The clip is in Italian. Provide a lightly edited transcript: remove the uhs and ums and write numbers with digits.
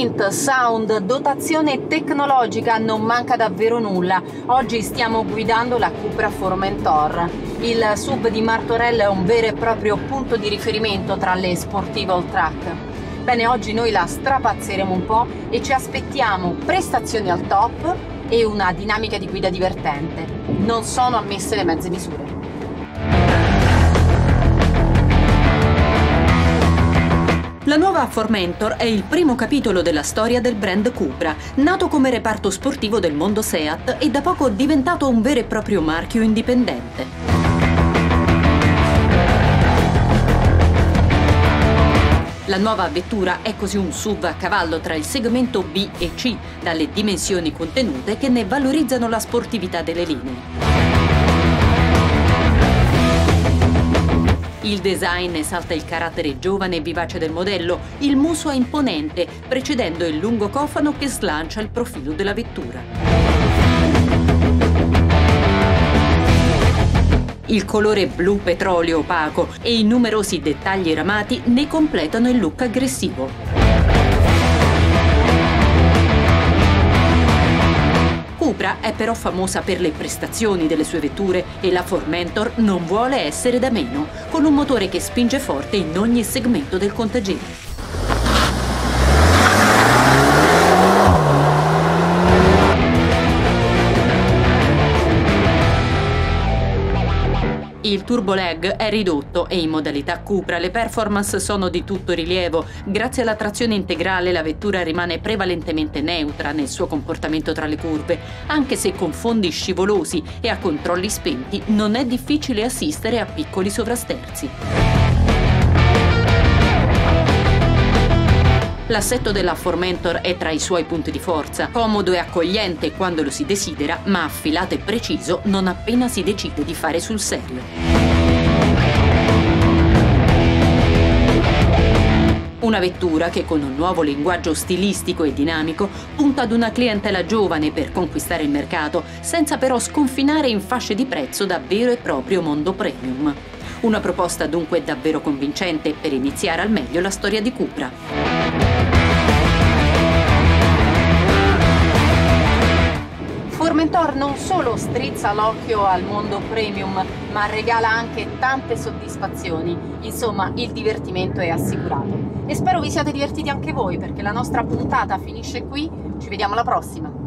sprint, sound, dotazione tecnologica, non manca davvero nulla. Oggi stiamo guidando la Cupra Formentor. Il SUV di Martorell è un vero e proprio punto di riferimento tra le sportive all track. Bene, oggi noi la strapazzeremo un po' e ci aspettiamo prestazioni al top e una dinamica di guida divertente. Non sono ammesse le mezze misure. La nuova Formentor è il primo capitolo della storia del brand Cupra, nato come reparto sportivo del mondo Seat e da poco diventato un vero e proprio marchio indipendente. La nuova vettura è così un SUV a cavallo tra il segmento B e C, dalle dimensioni contenute che ne valorizzano la sportività delle linee. Il design esalta il carattere giovane e vivace del modello, il muso è imponente, precedendo il lungo cofano che slancia il profilo della vettura. Il colore blu petrolio opaco e i numerosi dettagli ramati ne completano il look aggressivo. Cupra è però famosa per le prestazioni delle sue vetture e la Formentor non vuole essere da meno, con un motore che spinge forte in ogni segmento del contagiri. Il turbo lag è ridotto e in modalità Cupra le performance sono di tutto rilievo. Grazie alla trazione integrale la vettura rimane prevalentemente neutra nel suo comportamento tra le curve, anche se con fondi scivolosi e a controlli spenti non è difficile assistere a piccoli sovrasterzi. L'assetto della Formentor è tra i suoi punti di forza, comodo e accogliente quando lo si desidera, ma affilato e preciso non appena si decide di fare sul serio. Una vettura che con un nuovo linguaggio stilistico e dinamico punta ad una clientela giovane per conquistare il mercato, senza però sconfinare in fasce di prezzo da vero e proprio mondo premium. Una proposta dunque davvero convincente per iniziare al meglio la storia di Cupra. Formentor non solo strizza l'occhio al mondo premium, ma regala anche tante soddisfazioni. Insomma, il divertimento è assicurato. E spero vi siate divertiti anche voi, perché la nostra puntata finisce qui. Ci vediamo alla prossima!